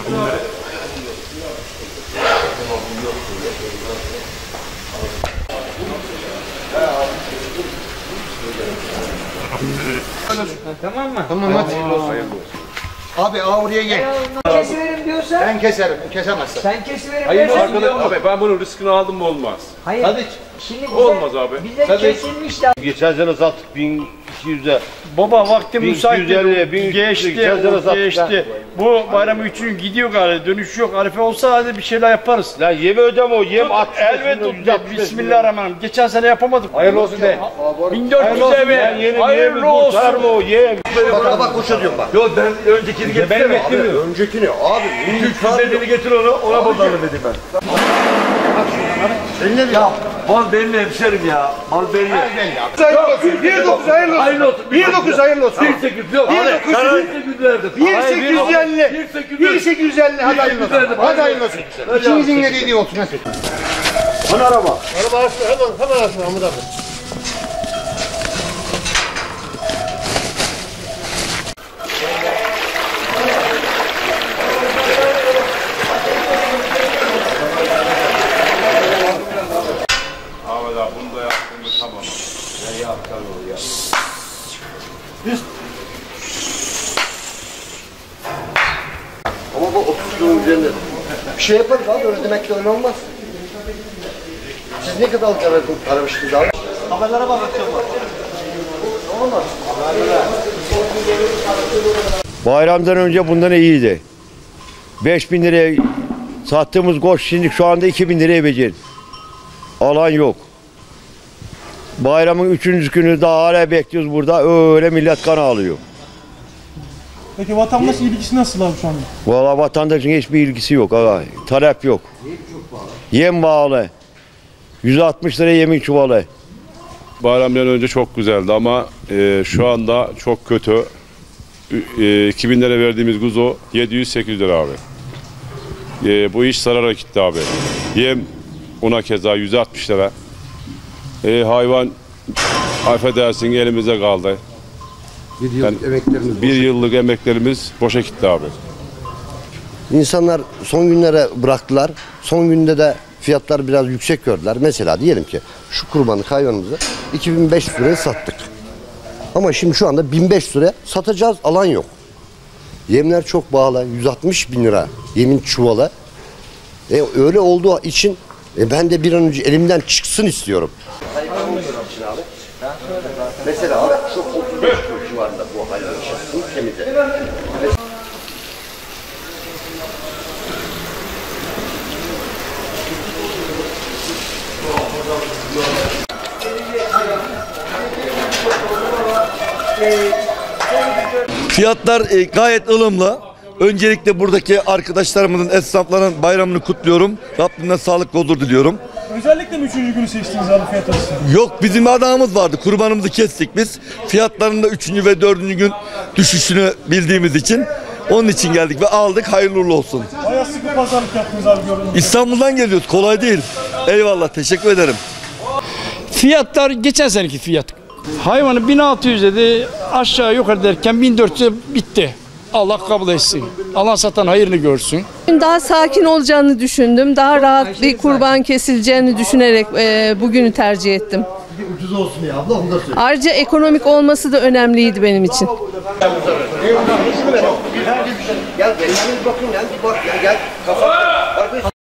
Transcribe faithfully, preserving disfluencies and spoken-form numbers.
Tamam mı? Tamam hadi. Abi oraya gel. Kesiverim diyorsan. Ben keserim, kesemezsin. Sen kesiverim Hayır dersen. arkadaş abi ben bunun riskini aldım mı olmaz. Hayır. Hadi. Şimdi bize, Olmaz abi. bize Tabii. kesilmiş de. Geçen sene sattık bin iki yüze. Baba vakti müsait yüz elli, geçti, geçti, geçti. Bu bayram için gidiyor galiba, dönüş yok. Arife olsa hadi bir şeyler yaparız. Lan yeme ödeme o, yem at. Elbet tut. Bismillahirrahmanirrahim. Geçen sene yapamadık. Hayırlı olsun de. bin dört yüze be. Hayırlı olsun. Sarma o, yem. Bak bak koşa diyorum bak. Yok ben öncekini getirdim. Ben getirmiyorum. Öncekini abi. üç yüz dediğini getir onu, ona bakalım dedim ben. Eline ya. Mal belli hemşerim ya, mal belli. Hayırlı olsun. bir dokuz hayırlı olsun. Hayırlı olsun. bir dokuz hayırlı olsun. bir sekiz yok. bir dokuz bir sekiz verdim. bir sekiz yüz elli. bir sekiz yüz elli hadi hayırlı olsun. Hadi hayırlı olsun. İkinizin ne dediği olsun hadi. Hani araba? Araba açma hemen hemen açma Ahmet abi. Ahmet abi bunu da yaptım mı tamam. Ya yap tabii o ya. Ama bu otuz kilonun üzerinde. Bir şey yaparız abi öyle demek ki öyle olmaz. Siz ne kadar aramıştınız abi? Haberlere bakıyorum bak. Olmaz. Bayramdan önce bundan iyiydi. beş bin liraya sattığımız koç şimdi şu anda iki bin liraya beceri. Alan yok. Bayramın üçüncü günü daha hala bekliyoruz burada. Öyle millet kan ağlıyor. Peki vatandaş ilgisi nasıl abi şu anda? Valla vatandaşın hiçbir ilgisi yok. Aga. Talep yok. Yem bağlı. yüz altmış lira yemin çuvalı. Bayramdan önce çok güzeldi ama e, şu anda çok kötü. E, iki bin lira verdiğimiz kuzu yedi yüz sekiz yüz lira abi. E, bu iş zarara gitti abi. Yem ona keza yüz altmış lira. E, hayvan affedersin elimize kaldı. Bir yıllık Ben- emeklerimiz. Bir yıllık emeklerimiz boşa gitti abi. İnsanlar son günlere bıraktılar. Son günde de fiyatlar biraz yüksek gördüler. Mesela diyelim ki şu kurbanlık hayvanımızı iki bin beş yüz liraya sattık. Ama şimdi şu anda bin beş yüz liraya satacağız, alan yok. Yemler çok pahalı, yüz altmış bin lira yemin çuvalı. E, öyle olduğu için e, ben de bir an önce elimden çıksın istiyorum. Mesela abi şu otuz beş kilo civarında bu hayvan şahsının temizi. Fiyatlar e, gayet ılımlı. Öncelikle buradaki arkadaşlarımızın, esnafların bayramını kutluyorum. Rabbimden sağlıklı olur diliyorum. Özellikle mi üçüncü günü seçtiniz abi fiyat açısından? Yok, bizim adamımız vardı. Kurbanımızı kestik biz. Fiyatların da üçüncü ve dördüncü gün düşüşünü bildiğimiz için onun için geldik ve aldık. Hayırlı uğurlu olsun. Bayağı sıkı pazarlık yaptınız abi gördüğünüz gibi. İstanbul'dan geliyoruz. Kolay değil. Eyvallah. Teşekkür ederim. Fiyatlar geçen seneki fiyat. Hayvanı bin altı yüz dedi, aşağı yukarı derken bin dört yüze bitti. Allah kabul etsin. Alan satan hayırını görsün. Daha sakin olacağını düşündüm. Daha rahat bir kurban kesileceğini düşünerek e, bugünü tercih ettim. Ucuz olsun ya abla onu da söyle. Ayrıca ekonomik olması da önemliydi benim için. Gel gel bakın gel bir bak ya gel. Kafa.